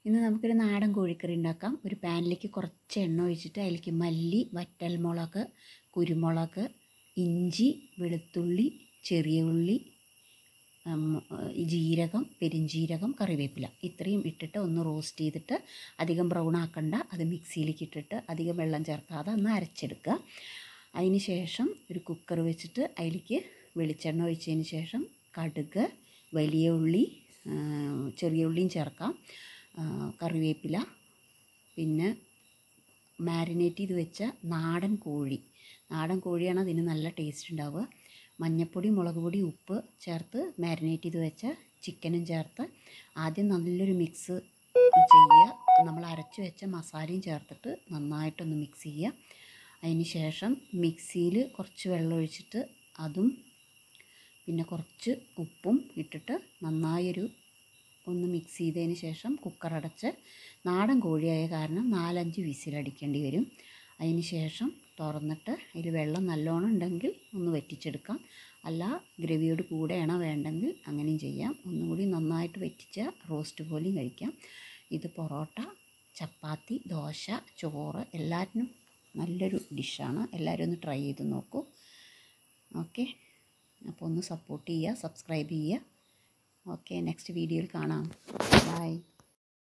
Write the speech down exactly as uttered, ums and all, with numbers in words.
ഇന്ന് നമുക്കൊരു നാടൻ കോഴിക്കറി ഉണ്ടാക്കാം. ഒരു പാനിലേക്ക് കുറച്ച് എണ്ണ ഒഴിച്ചിട്ട് അതിലേക്ക് മല്ലി, വറ്റൽമുളക്, കുരുമുളക്, ഇഞ്ചി, വെളുത്തുള്ളി, ചെറിയ ഉള്ളി, ജീരകം, പെരിഞ്ജീരകം, കറിവേപ്പില ഇത്രയും ഇട്ടിട്ട് ഒന്ന് റോസ്റ്റ് ചെയ്തിട്ട് അധികം ബ്രൗൺ ആക്കണ്ട. അത് മിക്സിയിലേക്ക് ഇട്ടിട്ട് അധികം വെള്ളം ചേർക്കാതെ ഒന്ന് അരച്ചെടുക്കുക. അതിന് ശേഷം ഒരു കുക്കർ വെച്ചിട്ട് അതിലേക്ക് വെളിച്ചെണ്ണ ഒഴിച്ചതിന് ശേഷം കടുക്, വലിയ ഉള്ളി, ചെറിയ ഉള്ളിയും ചേർക്കാം, കറിവേപ്പില, പിന്നെ മാരിനേറ്റ് ചെയ്ത് വെച്ച നാടൻ കോഴി നാടൻ കോഴിയാണ് അതിന് നല്ല ടേസ്റ്റ് ഉണ്ടാവുക. മഞ്ഞൾപ്പൊടി, മുളക് പൊടി, ഉപ്പ് ചേർത്ത് മാരിനേറ്റ് ചെയ്ത് വെച്ച ചിക്കനും ചേർത്ത് ആദ്യം നല്ലൊരു മിക്സ് ചെയ്യുക. നമ്മൾ അരച്ച് വെച്ച മസാലയും ചേർത്തിട്ട് നന്നായിട്ടൊന്ന് മിക്സ് ചെയ്യുക. അതിന് ശേഷം മിക്സിയിൽ കുറച്ച് വെള്ളം ഒഴിച്ചിട്ട് അതും പിന്നെ കുറച്ച് ഉപ്പും ഇട്ടിട്ട് നന്നായൊരു ഒന്ന് മിക്സ് ചെയ്തതിന് ശേഷം കുക്കർ അടച്ച്, നാടൻ കോഴിയായ കാരണം നാലഞ്ച് വിസിലടിക്കേണ്ടി വരും. അതിന് ശേഷം തുറന്നിട്ട് അതിൽ വെള്ളം നല്ലോണം ഉണ്ടെങ്കിൽ ഒന്ന് വറ്റിച്ചെടുക്കാം, അല്ല ഗ്രവിയോട് കൂടെയാണോ വേണ്ടെങ്കിൽ അങ്ങനെയും ചെയ്യാം. ഒന്നുകൂടി നന്നായിട്ട് വറ്റിച്ച റോസ്റ്റ് പോലെയും കഴിക്കാം. ഇത് പൊറോട്ട, ചപ്പാത്തി, ദോശ, ചോറ് എല്ലാറ്റിനും നല്ലൊരു ഡിഷാണ്. എല്ലാവരും ഒന്ന് ട്രൈ ചെയ്ത് നോക്കൂ. ഓക്കെ, അപ്പോൾ ഒന്ന് സപ്പോർട്ട് ചെയ്യുക, സബ്സ്ക്രൈബ് ചെയ്യുക. ഓക്കെ, നെക്സ്റ്റ് വീഡിയോയിൽ കാണാം. ബൈ.